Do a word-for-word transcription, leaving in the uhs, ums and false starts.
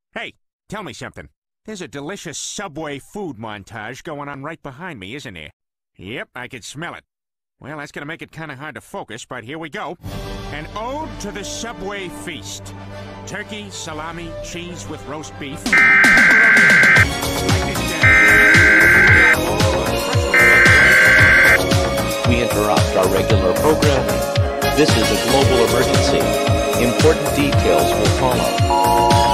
Hey, tell me something. There's a delicious Subway food montage going on right behind me, isn't there? Yep, I can smell it. Well, that's gonna make it kinda hard to focus, but here we go. An ode to the Subway feast. Turkey, salami, cheese with roast beef. We interrupt our regular programming. This is a global emergency. Important details will follow.